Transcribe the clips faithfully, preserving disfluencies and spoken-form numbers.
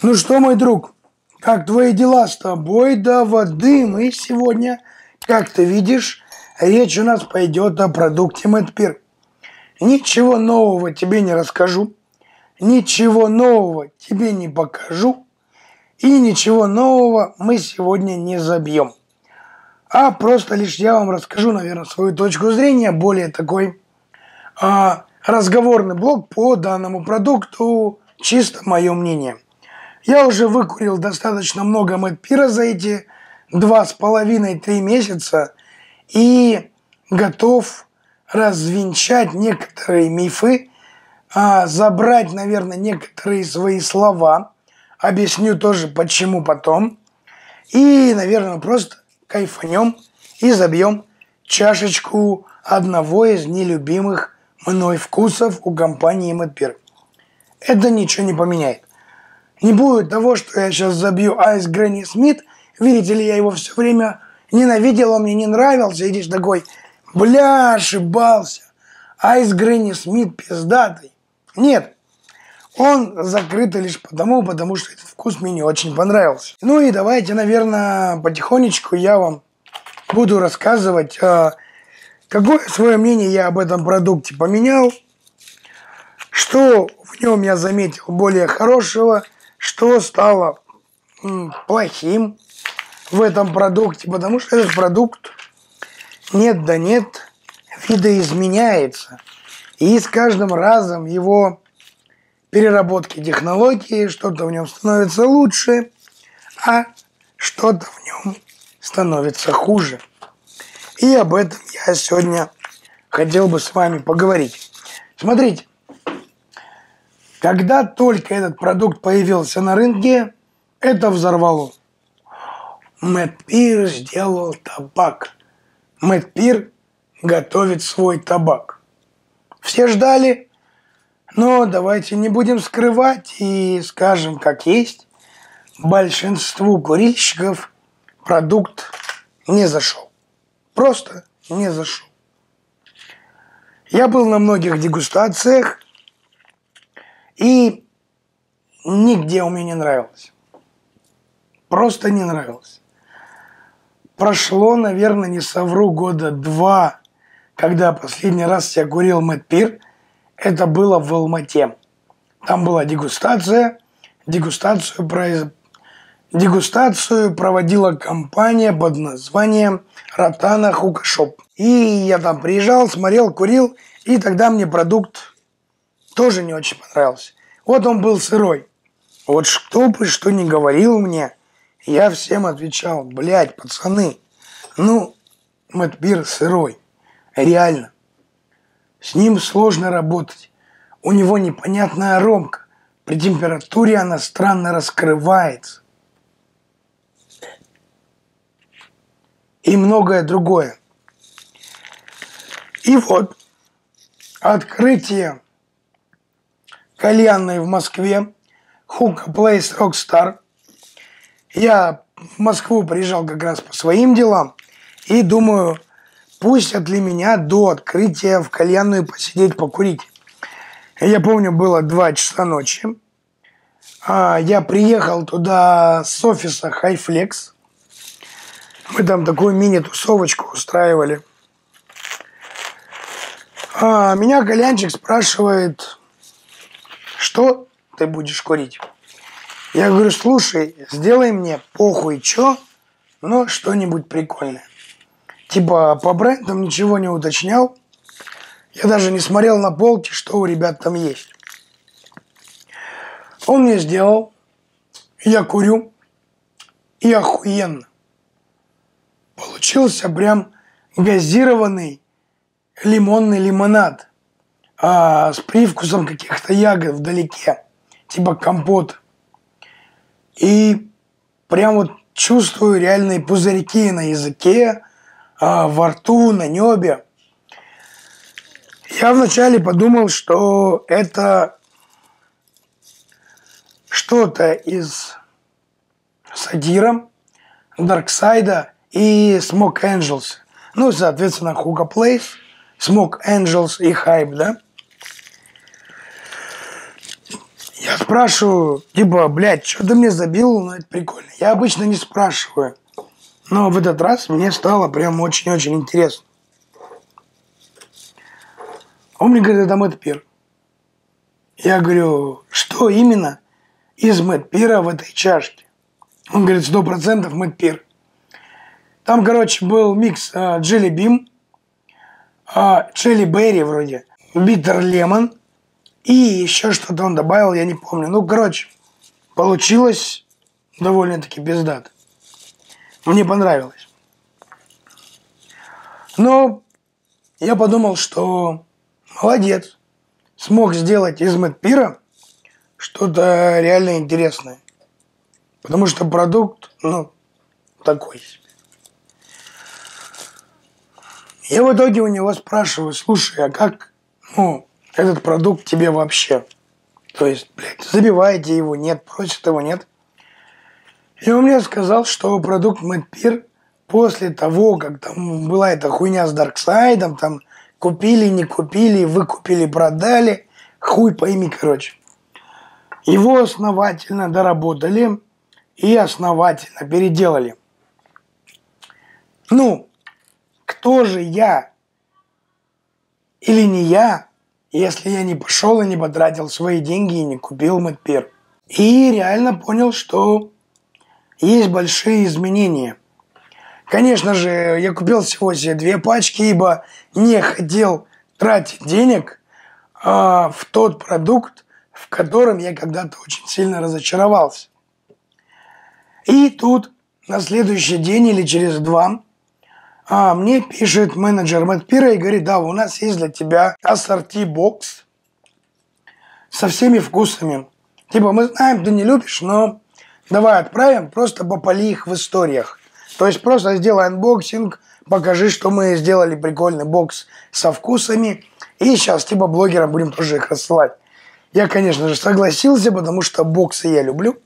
Ну что, мой друг, как твои дела? С тобой до воды. Мы сегодня, как ты видишь, речь у нас пойдет о продукте Медпир. Ничего нового тебе не расскажу, ничего нового тебе не покажу, и ничего нового мы сегодня не забьем. А просто лишь я вам расскажу, наверное, свою точку зрения, более такой а, разговорный блог по данному продукту, чисто мое мнение. Я уже выкурил достаточно много Медпира за эти два с половиной-три месяца и готов развенчать некоторые мифы, а, забрать, наверное, некоторые свои слова. Объясню тоже, почему потом. И, наверное, просто кайфанем и забьем чашечку одного из нелюбимых мной вкусов у компании Медпир. Это ничего не поменяет. Не будет того, что я сейчас забью Ice Granny Smith. Видите ли, я его все время ненавидел, он мне не нравился. Идешь такой, бля, ошибался. Ice Granny Smith пиздатый. Нет. Он закрытый лишь потому, потому что этот вкус мне не очень понравился. Ну и давайте, наверное, потихонечку я вам буду рассказывать, какое свое мнение я об этом продукте поменял, что в нем я заметил более хорошего, что стало м, плохим в этом продукте, потому что этот продукт нет да нет видоизменяется. И с каждым разом его переработки технологии, что-то в нем становится лучше, а что-то в нем становится хуже. И об этом я сегодня хотел бы с вами поговорить. Смотрите, когда только этот продукт появился на рынке, это взорвало. Медпир сделал табак. Медпир готовит свой табак. Все ждали. Но давайте не будем скрывать и скажем как есть. Большинству курильщиков продукт не зашел. Просто не зашел. Я был на многих дегустациях, и нигде у меня не нравилось. Просто не нравилось. Прошло, наверное, не совру, года два, когда последний раз я курил Медпир. Это было в Алмате. Там была дегустация. Дегустацию, произ... дегустацию проводила компания под названием Ротана Хука Шоп. И я там приезжал, смотрел, курил. И тогда мне продукт тоже не очень понравился. Вот он был сырой. Вот что бы что ни говорил мне, я всем отвечал: блядь, пацаны, ну, Медпир сырой. Реально. С ним сложно работать. У него непонятная аромка. При температуре она странно раскрывается. И многое другое. И вот открытие кальянной в Москве, Hookah Place Rockstar. Я в Москву приезжал как раз по своим делам и думаю, пустят ли меня до открытия в кальянную посидеть, покурить. Я помню, было два часа ночи. Я приехал туда с офиса Hi-Flex. Мы там такую мини-тусовочку устраивали. А меня кальянчик спрашивает, что ты будешь курить? Я говорю, слушай, сделай мне похуй чё, но что-нибудь прикольное. Типа по брендам ничего не уточнял. Я даже не смотрел на полке, что у ребят там есть. Он мне сделал. Я курю. И охуенно. Получился прям газированный лимонный лимонад. А, с привкусом каких-то ягод вдалеке. Типа компот. И прям вот чувствую реальные пузырьки на языке, а, во рту, на небе. Я вначале подумал, что это что-то из Садира, Дарксайда и Smoke Angels. Ну, соответственно, Hookah Place, Smoke Angels и Hype, да? Я Я спрашиваю, типа, блядь, что ты мне забил? Ну, это прикольно. Я обычно не спрашиваю. Но в этот раз мне стало прям очень-очень интересно. Он мне говорит, это Мэдпир. Я говорю, что именно из Мэдпира в этой чашке? Он говорит, сто процентов Мэдпир. Там, короче, был микс Jelly Bean, Jelly Berry вроде, Bitter Lemon и еще что-то он добавил, я не помню. Ну, короче, получилось довольно-таки пиздато. Мне понравилось. Но я подумал, что молодец. Смог сделать из Мэдпира что-то реально интересное. Потому что продукт, ну, такой себе. Я в итоге у него спрашиваю, слушай, а как, ну, этот продукт тебе вообще? То есть, блядь, забиваете его, нет, просит его, нет. И он мне сказал, что продукт Мэдпир после того, как там была эта хуйня с Дарксайдом, там купили, не купили, выкупили, продали, хуй пойми, короче. Его основательно доработали и основательно переделали. Ну, кто же я или не я, если я не пошел и не потратил свои деньги и не купил Мэдпир? И реально понял, что есть большие изменения. Конечно же, я купил всего себе две пачки, ибо не хотел тратить денег а, в тот продукт, в котором я когда-то очень сильно разочаровался. И тут на следующий день или через два а, мне пишет менеджер Мэдпира и говорит, да, у нас есть для тебя ассорти-бокс со всеми вкусами. Типа, мы знаем, ты не любишь, но давай отправим, просто попали их в историях. То есть просто сделай анбоксинг, покажи, что мы сделали прикольный бокс со вкусами. И сейчас типа блогерам будем тоже их рассылать. Я, конечно же, согласился, потому что боксы я люблю.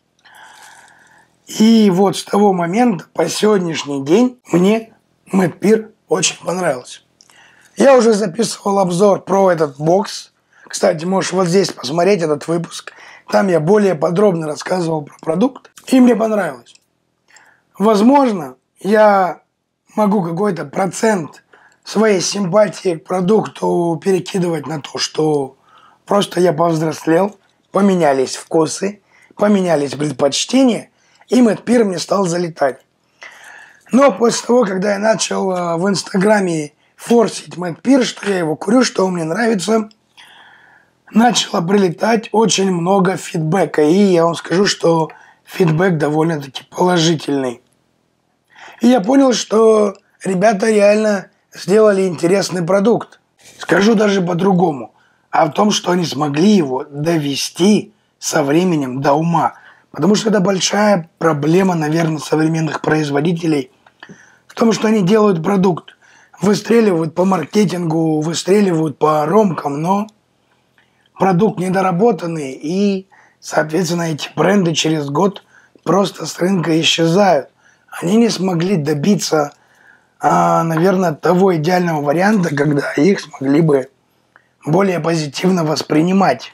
И вот с того момента по сегодняшний день мне Мэдпир очень понравился. Я уже записывал обзор про этот бокс. Кстати, можешь вот здесь посмотреть этот выпуск. Там я более подробно рассказывал про продукт. И мне понравилось. Возможно, я могу какой-то процент своей симпатии к продукту перекидывать на то, что просто я повзрослел, поменялись вкусы, поменялись предпочтения, и Мэдпир мне стал залетать. Но после того, когда я начал в Инстаграме форсить Мэдпир, что я его курю, что мне нравится, начало прилетать очень много фидбэка. И я вам скажу, что фидбэк довольно-таки положительный. И я понял, что ребята реально сделали интересный продукт. Скажу даже по-другому. А в том, что они смогли его довести со временем до ума. Потому что это большая проблема, наверное, современных производителей. В том, что они делают продукт. Выстреливают по маркетингу, выстреливают по ромкам, но продукт недоработанный. И, соответственно, эти бренды через год просто с рынка исчезают. Они не смогли добиться, а, наверное, того идеального варианта, когда их смогли бы более позитивно воспринимать.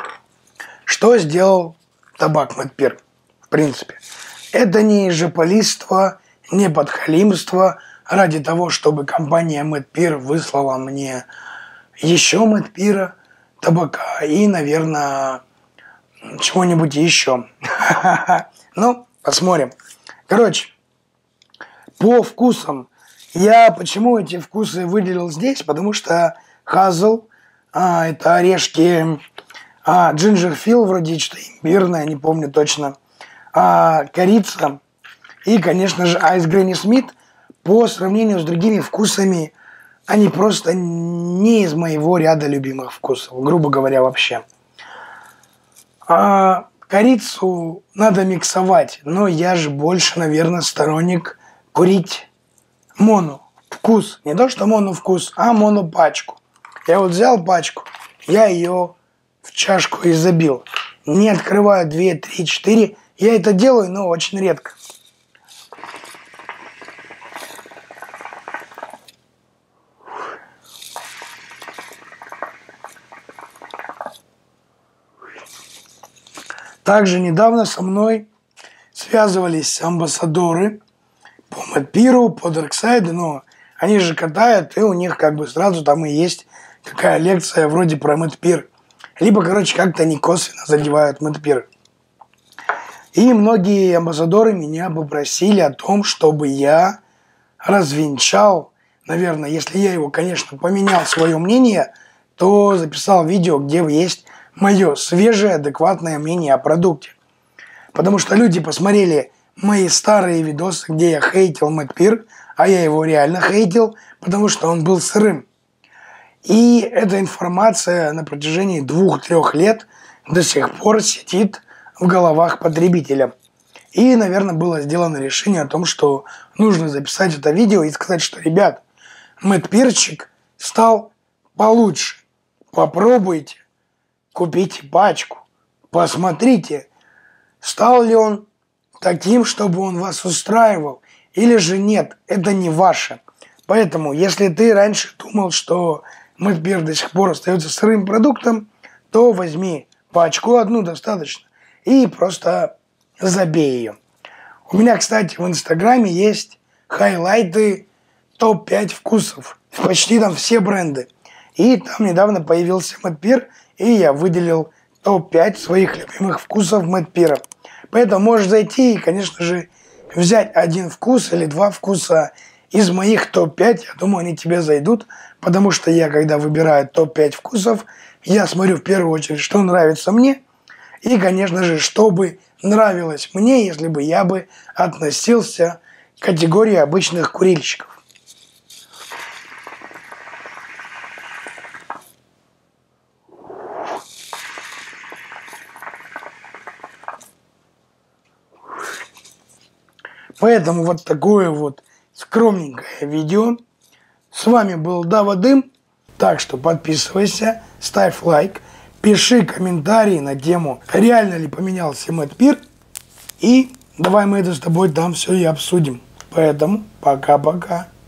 Что сделал табак Мэдпир, в принципе? Это не жополиство, не подхалимство ради того, чтобы компания Мэдпир выслала мне еще Мэдпира, табака и, наверное, чего-нибудь еще. Ну, посмотрим. Короче, по вкусам. Я почему эти вкусы выделил здесь? Потому что хазл, а, это орешки, а, джинджерфил, вроде что-то имбирное, не помню точно, а, корица и, конечно же, Айс Гренни Смит. По сравнению с другими вкусами, они просто не из моего ряда любимых вкусов, грубо говоря, вообще. А, корицу надо миксовать, но я же больше, наверное, сторонник курить моно вкус. Не то, что моно вкус, а моно пачку. Я вот взял пачку, я ее в чашку и забил. Не открываю две, три, четыре. Я это делаю, но очень редко. Также недавно со мной связывались амбассадоры по Медпиру, по Дарксайду, но они же катают, и у них как бы сразу там и есть какая лекция вроде про Медпир. Либо, короче, как-то они косвенно задевают Медпир. И многие амбассадоры меня попросили о том, чтобы я развенчал, наверное, если я его, конечно, поменял свое мнение, то записал видео, где есть мое свежее, адекватное мнение о продукте. Потому что люди посмотрели мои старые видосы, где я хейтил Медпир, а я его реально хейтил, потому что он был сырым. И эта информация на протяжении двух-трех лет до сих пор сидит в головах потребителя. И, наверное, было сделано решение о том, что нужно записать это видео и сказать, что, ребят, Медпирчик стал получше. Попробуйте, купите пачку, посмотрите, стал ли он таким, чтобы он вас устраивал, или же нет, это не ваше. Поэтому, если ты раньше думал, что Медпир до сих пор остается сырым продуктом, то возьми пачку, одну достаточно, и просто забей ее. У меня, кстати, в Инстаграме есть хайлайты топ пять вкусов. Почти там все бренды. И там недавно появился Медпир, и я выделил топ пять своих любимых вкусов Медпира. Поэтому можешь зайти и, конечно же, взять один вкус или два вкуса из моих топ пять. Я думаю, они тебе зайдут, потому что я, когда выбираю топ пять вкусов, я смотрю в первую очередь, что нравится мне, и, конечно же, что бы нравилось мне, если бы я бы относился к категории обычных курильщиков. Поэтому вот такое вот скромненькое видео. С вами был Дава Дым. Так что подписывайся, ставь лайк, пиши комментарии на тему, реально ли поменялся Медпир. И давай мы это с тобой там все и обсудим. Поэтому пока-пока.